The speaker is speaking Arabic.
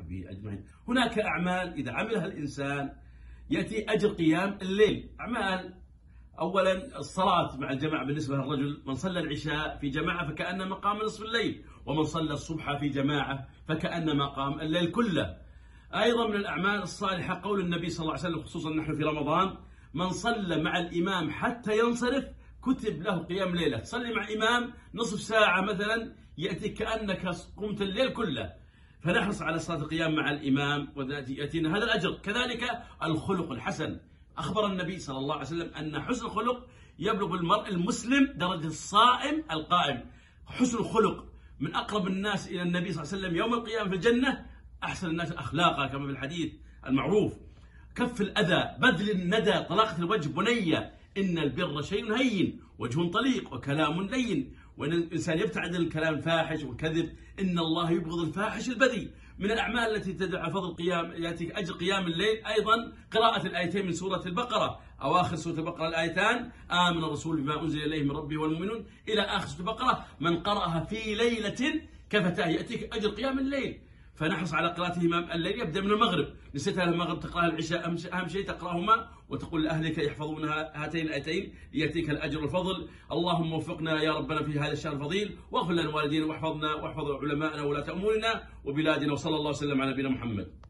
وصحبه أجمعين. هناك أعمال إذا عملها الإنسان يأتي أجر قيام الليل. أعمال أولا الصلاة مع الجماعة بالنسبة للرجل، من صلى العشاء في جماعة فكأنما قام نصف الليل، ومن صلى الصبح في جماعة فكأنما قام الليل كله. أيضا من الأعمال الصالحة قول النبي صلى الله عليه وسلم خصوصا نحن في رمضان: من صلى مع الإمام حتى ينصرف كتب له قيام ليلة. تصلي مع إمام نصف ساعة مثلا يأتي كأنك قمت الليل كله. فنحرص على صلاة القيام مع الإمام ويأتينا هذا الأجر. كذلك الخلق الحسن، أخبر النبي صلى الله عليه وسلم أن حسن الخلق يبلغ المرء المسلم درجة الصائم القائم. حسن الخلق من أقرب الناس إلى النبي صلى الله عليه وسلم يوم القيامة في الجنة أحسن الناس أخلاقا كما في الحديث المعروف. كف الأذى، بذل الندى، طلاقة الوجه. بني إن البر شيء هين وجه طليق وكلام لين. وإن الإنسان يبتعد عن الكلام الفاحش والكذب. إن الله يبغض الفاحش البذيء. من الأعمال التي تدعى فضل قيام يأتي أجر قيام الليل أيضا قراءة الآيتين من سورة البقرة، أواخر سورة البقرة الآيتان: آمن الرسول بما أنزل إليه من ربه والمؤمنون إلى آخر سورة البقرة. من قرأها في ليلة كفتاه، يأتيك أجر قيام الليل. فنحرص على قراءته إمام الليل يبدأ من المغرب. نسيتها المغرب تقرأها العشاء، أهم شيء تقرأهما وتقول لأهلك يحفظون هاتين الآيتين ليأتيك الأجر والفضل. اللهم وفقنا يا ربنا في هذا الشهر الفضيل، واغفر لنا والدينا واحفظنا واحفظ علماءنا وولاة أمورنا وبلادنا، وصلى الله وسلم على نبينا محمد.